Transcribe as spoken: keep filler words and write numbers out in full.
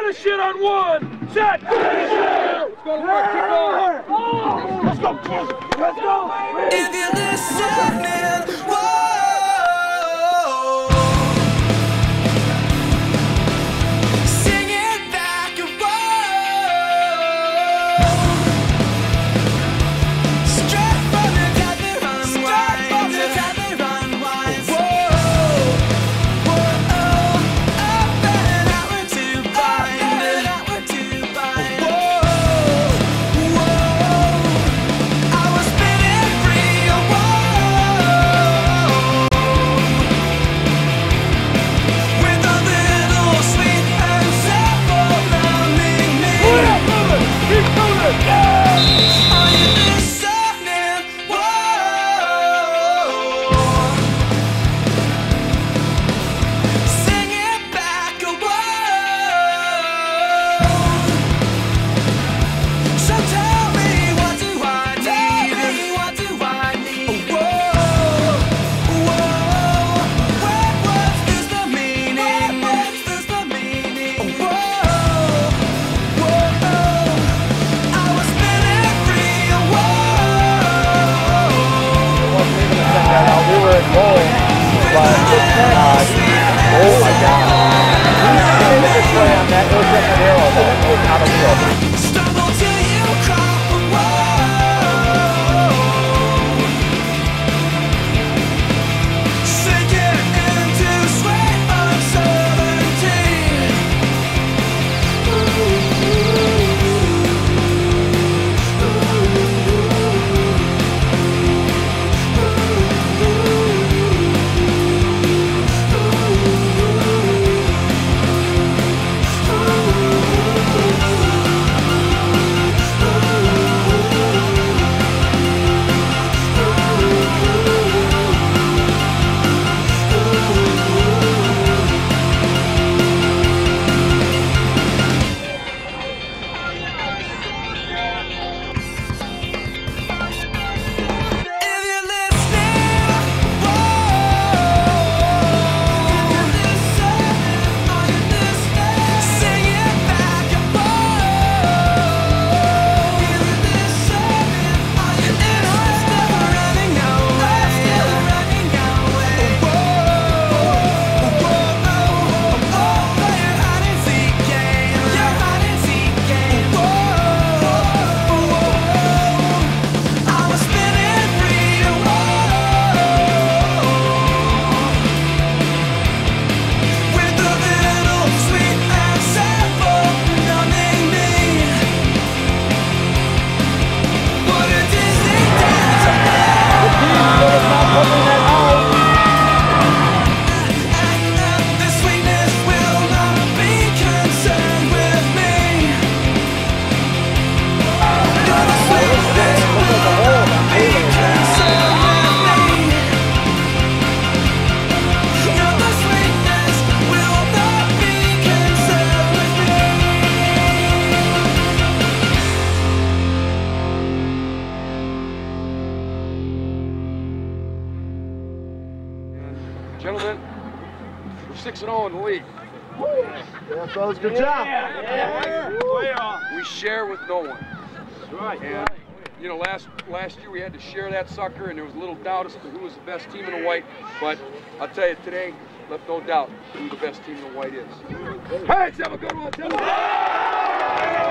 Finish it on one. Set. Finish it. Let's go to work. Keep going. Oh. Let's go. Let's go. If you're listening, whoa. Sing it back and whoa. Straight from the top and unwind. Straight from the top and unwind. Whoa. Whoa. Up and outward to bind. Outward to bind. Whoa. Whoa. I was spinning free. Whoa. With a little sweet and simple numbing me. Keep moving. Yeah. Are you listening? Whoa. Sing it back. Whoa. So tell me, what do I need? What do I need? Whoa. Whoa. What was this the meaning? What's this the meaning? Whoa. Whoa. I was spinning free. Whoa. We were at goal, but oh my God. We did this play on that Osterman arrow that was out of field. Stumble till you crawl. Whoa. Sinking into sweet uncertainty. If you're listening, whoa. Are you listening? Sing it back and whoa. If you're listening, are you interested? Running away, running away. Whoa, whoa, oh, play your hide and seek game, your hide and seek game. Whoa, whoa. I was spinning free, whoa. With a little sweet and simple numbing me. What a Disney dance. The sweetness will not be concerned with me. The sweetness will not be concerned with me. No, the sweetness will not be concerned with me. Gentlemen, we're six and oh in the league. Yeah, fellas, good job. We share with no one. That's right. And you know, last last year we had to share that sucker, and there was a little doubt as to who was the best team in the white. But I'll tell you today, left no doubt who the best team in the white is. Hey, let's have a good one.